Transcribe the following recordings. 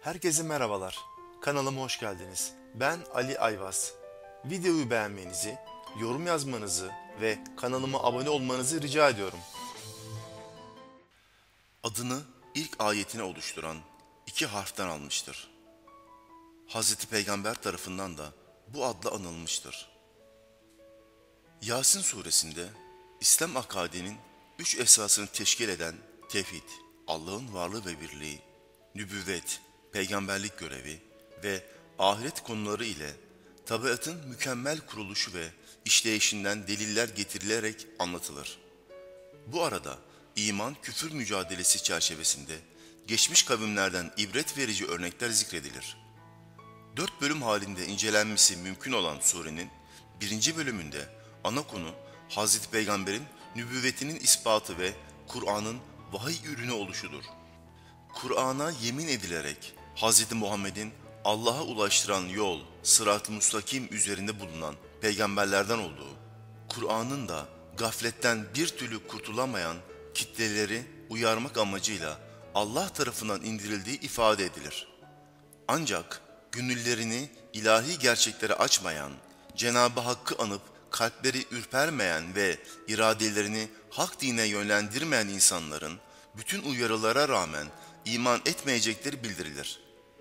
Herkese merhabalar. Kanalıma hoş geldiniz. Ben Ali Ayvaz. Videoyu beğenmenizi, yorum yazmanızı ve kanalıma abone olmanızı rica ediyorum. Adını ilk ayetine oluşturan iki harften almıştır. Hazreti Peygamber tarafından da bu adla anılmıştır. Yasin suresinde İslam akadinin üç esasını teşkil eden tevhid, Allah'ın varlığı ve birliği, nübüvvet, peygamberlik görevi ve ahiret konuları ile tabiatın mükemmel kuruluşu ve işleyişinden deliller getirilerek anlatılır. Bu arada iman küfür mücadelesi çerçevesinde geçmiş kavimlerden ibret verici örnekler zikredilir. 4 bölüm halinde incelenmesi mümkün olan surenin birinci bölümünde ana konu Hazreti Peygamber'in nübüvvetinin ispatı ve Kur'an'ın vahiy ürünü oluşudur. Kur'an'a yemin edilerek Hz. Muhammed'in Allah'a ulaştıran yol, sırat-ı müstakim üzerinde bulunan peygamberlerden olduğu, Kur'an'ın da gafletten bir türlü kurtulamayan kitleleri uyarmak amacıyla Allah tarafından indirildiği ifade edilir. Ancak gönüllerini ilahi gerçeklere açmayan, Cenab-ı Hakk'ı anıp kalpleri ürpermeyen ve iradelerini hak dine yönlendirmeyen insanların bütün uyarılara rağmen iman etmeyecekleri bildirilir.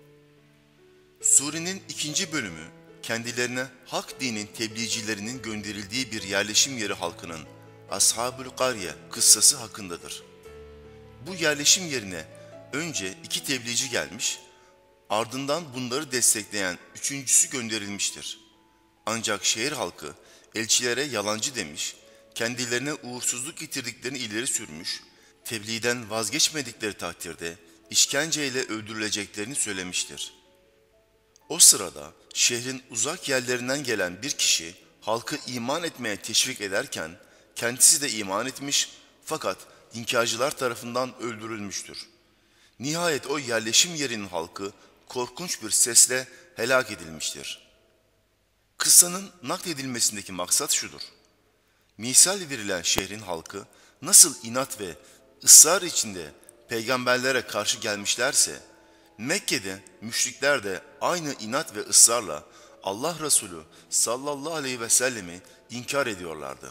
Surenin ikinci bölümü kendilerine hak dinin tebliğcilerinin gönderildiği bir yerleşim yeri halkının Ashab-ül Karye kıssası hakkındadır. Bu yerleşim yerine önce iki tebliğci gelmiş, ardından bunları destekleyen üçüncüsü gönderilmiştir. Ancak şehir halkı elçilere yalancı demiş, kendilerine uğursuzluk getirdiklerini ileri sürmüş, tebliğden vazgeçmedikleri takdirde işkenceyle öldürüleceklerini söylemiştir. O sırada şehrin uzak yerlerinden gelen bir kişi halkı iman etmeye teşvik ederken kendisi de iman etmiş fakat inkarcılar tarafından öldürülmüştür. Nihayet o yerleşim yerinin halkı korkunç bir sesle helak edilmiştir. Kıssanın nakledilmesindeki maksat şudur: misal verilen şehrin halkı nasıl inat ve ısrar içinde peygamberlere karşı gelmişlerse, Mekke'de müşrikler de aynı inat ve ısrarla Allah Resulü sallallahu aleyhi ve sellemi inkar ediyorlardı.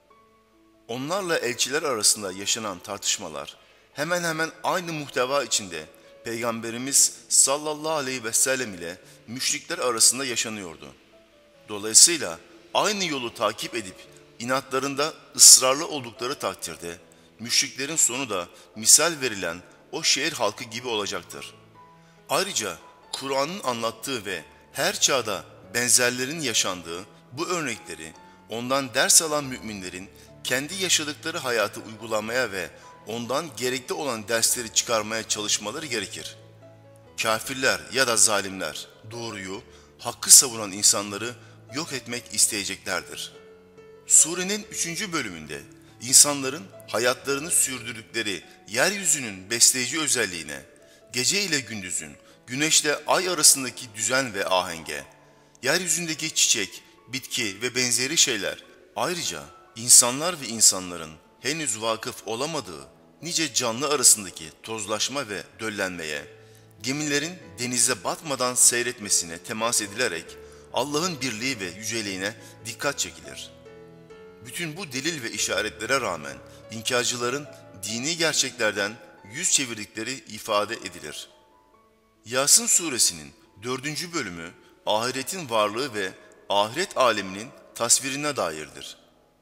Onlarla elçiler arasında yaşanan tartışmalar hemen hemen aynı muhteva içinde Peygamberimiz sallallahu aleyhi ve sellem ile müşrikler arasında yaşanıyordu. Dolayısıyla aynı yolu takip edip inatlarında ısrarlı oldukları takdirde müşriklerin sonu da misal verilen o şehir halkı gibi olacaktır. Ayrıca Kur'an'ın anlattığı ve her çağda benzerlerin yaşandığı bu örnekleri ondan ders alan müminlerin kendi yaşadıkları hayatı uygulamaya ve ondan gerekli olan dersleri çıkarmaya çalışmaları gerekir. Kafirler ya da zalimler doğruyu, hakkı savunan insanları yok etmek isteyeceklerdir. Surenin 3. bölümünde insanların hayatlarını sürdürdükleri yeryüzünün besleyici özelliğine, gece ile gündüzün, güneşle ay arasındaki düzen ve ahenge, yeryüzündeki çiçek, bitki ve benzeri şeyler, ayrıca insanlar ve insanların henüz vakıf olamadığı nice canlı arasındaki tozlaşma ve döllenmeye, gemilerin denize batmadan seyretmesine temas edilerek Allah'ın birliği ve yüceliğine dikkat çekilir. Bütün bu delil ve işaretlere rağmen inkarcıların dini gerçeklerden yüz çevirdikleri ifade edilir. Yasin suresinin 4. bölümü ahiretin varlığı ve ahiret aleminin tasvirine dairdir.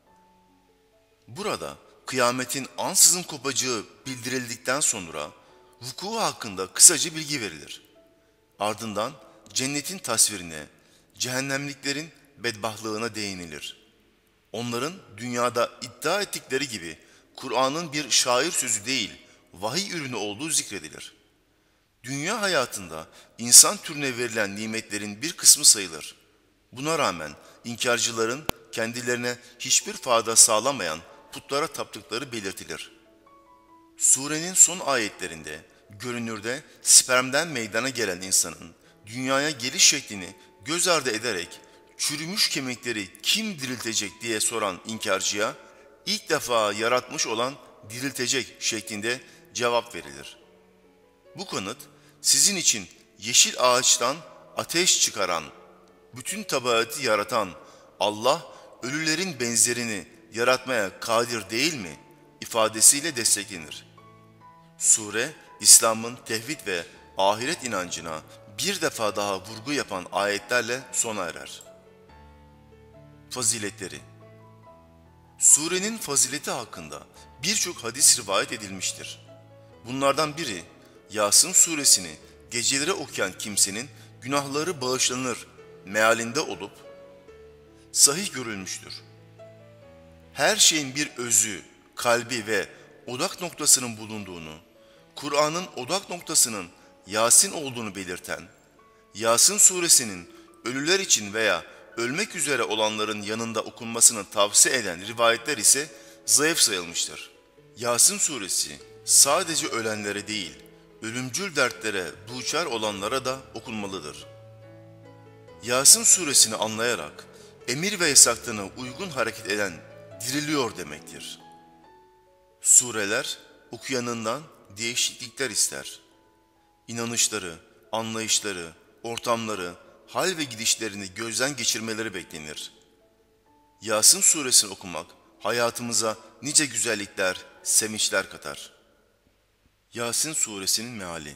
Burada kıyametin ansızın kopacağı bildirildikten sonra vuku hakkında kısaca bilgi verilir. Ardından cennetin tasvirine, cehennemliklerin bedbahtlığına değinilir. Onların dünyada iddia ettikleri gibi Kur'an'ın bir şair sözü değil, vahiy ürünü olduğu zikredilir. Dünya hayatında insan türüne verilen nimetlerin bir kısmı sayılır. Buna rağmen inkarcıların kendilerine hiçbir fayda sağlamayan putlara taptıkları belirtilir. Surenin son ayetlerinde görünürde spermden meydana gelen insanın dünyaya geliş şeklini göz ardı ederek çürümüş kemikleri kim diriltecek diye soran inkarcıya ilk defa yaratmış olan diriltecek şeklinde cevap verilir. Bu kanıt sizin için yeşil ağaçtan ateş çıkaran, bütün tabiatı yaratan Allah ölülerin benzerini yaratmaya kadir değil mi ifadesiyle desteklenir. Sure, İslam'ın tevhid ve ahiret inancına bir defa daha vurgu yapan ayetlerle sona erer. Faziletleri. Surenin fazileti hakkında birçok hadis rivayet edilmiştir. Bunlardan biri, Yasin suresini geceleri okuyan kimsenin günahları bağışlanır mealinde olup sahih görülmüştür. Her şeyin bir özü, kalbi ve odak noktasının bulunduğunu, Kur'an'ın odak noktasının Yasin olduğunu belirten, Yasin suresinin ölüler için veya ölmek üzere olanların yanında okunmasını tavsiye eden rivayetler ise zayıf sayılmıştır. Yasin suresi sadece ölenlere değil, ölümcül dertlere duçar olanlara da okunmalıdır. Yasin suresini anlayarak emir ve yasaklarına uygun hareket eden diriliyor demektir. Sureler okuyanından değişiklikler ister. İnanışları, anlayışları, ortamları, hal ve gidişlerini gözden geçirmeleri beklenir. Yasin suresini okumak hayatımıza nice güzellikler, sevinçler katar. Yasin suresinin meali.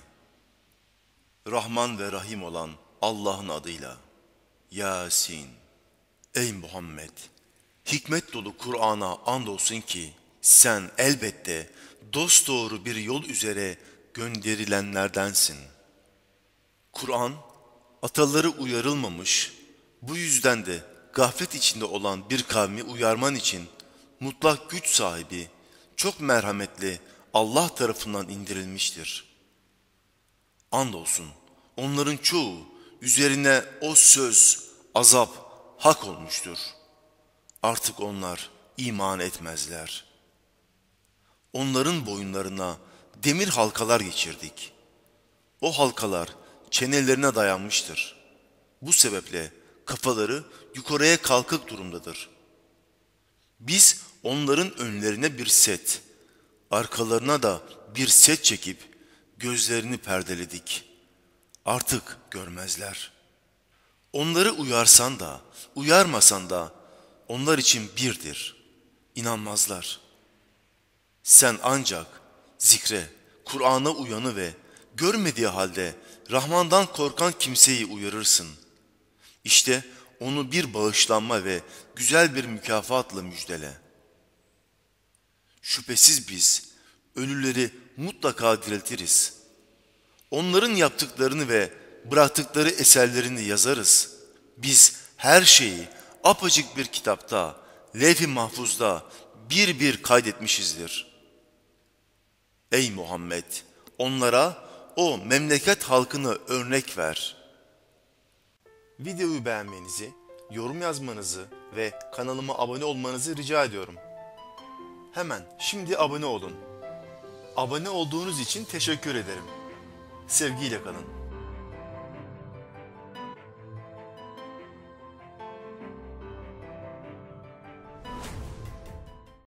Rahman ve Rahim olan Allah'ın adıyla. Yasin. Ey Muhammed! Hikmet dolu Kur'an'a andolsun ki sen elbette dosdoğru bir yol üzere gönderilenlerdensin. Kur'an, ataları uyarılmamış, bu yüzden de gaflet içinde olan bir kavmi uyarman için mutlak güç sahibi, çok merhametli Allah tarafından indirilmiştir. Andolsun onların çoğu üzerine o söz, azap, hak olmuştur. Artık onlar iman etmezler. Onların boyunlarına demir halkalar geçirdik. O halkalar çenelerine dayanmıştır. Bu sebeple kafaları yukarıya kalkık durumdadır. Biz onların önlerine bir set, arkalarına da bir set çekip gözlerini perdeledik. Artık görmezler. Onları uyarsan da, uyarmasan da onlar için birdir. İnanmazlar. Sen ancak zikre, Kur'an'a uyanı ve görmediği halde Rahman'dan korkan kimseyi uyarırsın. İşte onu bir bağışlanma ve güzel bir mükafatla müjdele. Şüphesiz biz ölüleri mutlaka diriltiriz. Onların yaptıklarını ve bıraktıkları eserlerini yazarız. Biz her şeyi apacık bir kitapta, levh-i mahfuzda bir bir kaydetmişizdir. Ey Muhammed! Onlara o memleket halkını örnek ver. Videoyu beğenmenizi, yorum yazmanızı ve kanalıma abone olmanızı rica ediyorum. Hemen şimdi abone olun. Abone olduğunuz için teşekkür ederim. Sevgiyle kalın.